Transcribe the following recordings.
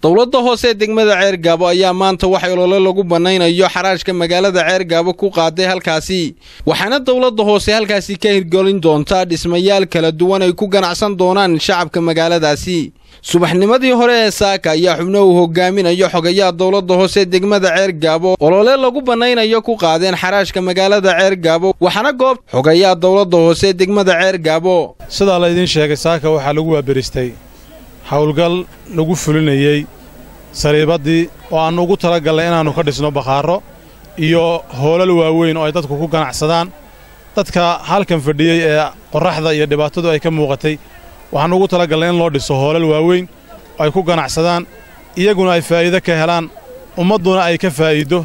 dowladda hoose degmada Ceergaabo ayaa maanta wax olole lagu banaynayo xaraashka magaalada Ceergaabo ku qaaday halkaasi waxaana dowladda hoose halkaasi ka hirgelin doonta dhismayaal kala duwan ay ku ganacsan doonaan shacabka magaaladaasi subaxnimadii hore ee saaka ayaa xubnuhu hogaaminayo xogayaa dowladda hoose degmada Ceergaabo olole lagu banaynayo ku qaadeen xaraashka magaalada Ceergaabo waxaana goob xogayaa dowladda hoose degmada Ceergaabo sida la idin sheegay saaka waxa lagu waabiristay hawlgal lagu fulinayay sariibadii oo aan ugu talagalnay inaanu ka dhisno bakhaaro iyo hoolal waaweyn oo ay dadku ku ganacsadaan dadka halkan fadhiyay ee qorraxda iyo dhibaatadu ay ka muuqatay waxaan ugu talagalnay in loo dhiso hoolal waaweyn oo ay ku ganacsadaan iyaguna ay faa'iido ka helaan ummaduna ay ka faa'iido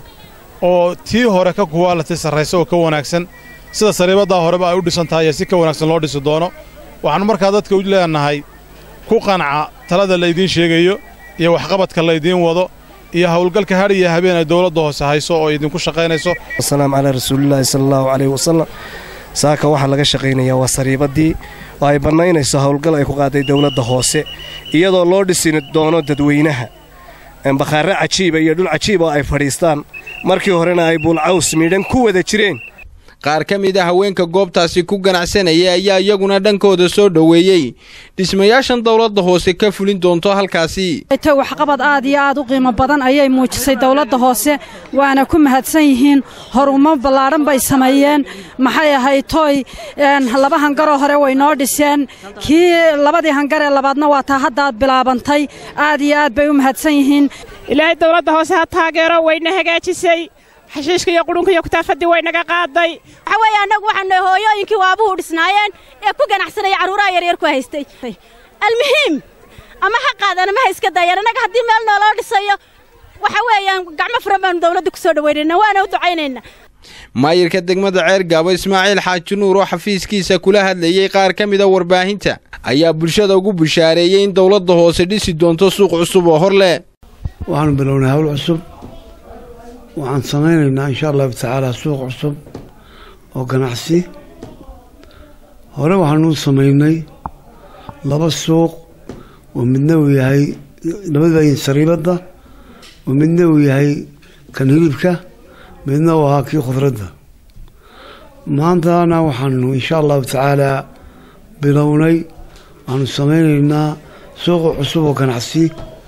oo tii hore ka quality sareyso oo ka wanaagsan sida sariibada horeba ay u dhisan tahay si ka wanaagsan loo dhisi doono waxaan markaa dadka u leenahay ku qanca talada la idin sheegayo iyo waxqabadka la idin wado iyo hawlgalka har iyo habeen ay dawladda hoose hayso oo idinku shaqeynayso assalamu alayhi rasuulillaah sallallahu alayhi wasallam saaka waxa laga shaqeynaya waa sariibadii oo ay banaynayso hawlgal ay ku qaaday dawladda hoose iyadoo loo dhisin doono dadweynaha bakhaare cajiib iyo dhul cajiib oo ay fadhiistaan markii horena ay bulcaws midhan ku wada jireen qaar ka mid ah haweenka goobtaasi ku ganacsanaya ayaa iyaguna dhankooda soo dhaweeyay dhismayaashan dawladda hoose ka fulin doonto halkaasi ay wax qabad aad iyo aad u qiimo badan ayay muujisay dawladda hoose waana ku mahadsan yihiin horumo balaaran bay sameeyeen maxay ahayd toy laba hangar hore way noo dhiseen kii labadii hangar ee labaadna waa taa hadda bilaabantay aad iyo aad bay u mahadsan yihiin ilaahay dawladda hoose ha taageero wayna hagaajisay xashiishka iyo qudhunka iyo kutaafadii way naga qaaday waxa weeye anagu waxaan hooyooyinkii waabuhu dhisnaayeen ee ku ganacsanaya caruuraha yaryar ku haystay almuhiim ama ha qaadana ma iska dayaan anaga haddii meel nooloo dhisayo waxa weeyaan gacmo furan baan dawladda ku soo dhaweynayna waana u ducaynayna maayirka degmada Ceergaabo Ismaaciil Xaaji Nuur oo xafiiskiisa kula hadlayay qaar ka mid ah warbaahinta ayaa bulshada ugu bushaareeyay in dawladda hoose dhisi doonto suuq cusub oo hor leh waxaan bilownay hawl cusub waxaan samaynaynaa insha Allah ta'ala suuq cusub oo ganacsi hore waxaanu samaynay laba suuq oo midna uu yahay labadaba sariibada oo midna uu yahay kan hilibka midna waa kii khudradda maantana waxaanu insha Allah ta'ala bilownay waxaanu samaynaynaa suuq cusub oo ganacsi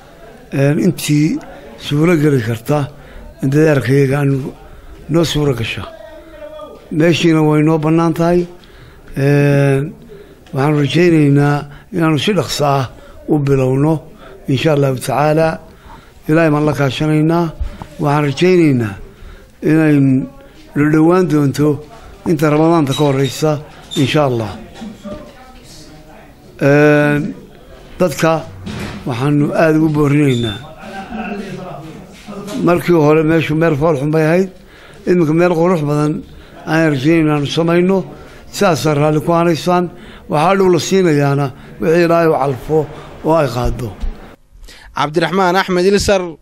intii suulo gali karta dadaalkayga aan noo suura gasha meeshiina way noo bannaan tahay waxaan rajaynaynaa inaanu si dhaqso ah u bilowno insha allahu tacaala ilaahay baan la kaashanaynaa waxaan rajaynaynaa inay la dhowaan doonto inta ramadaanta ka horeysa insha allah dadka waxaanu aada ugu boorinaynaa markii hore meeshu meel fool xun bay ahayd iminka meel qurux badan aan rajaynayno inaanu samayno sidaasaan raalli ku aanaysaan waxaa dhow la siinayaana wixii ilaahay u calfo oo ay qaado cabdiraxmaan axmed ilsar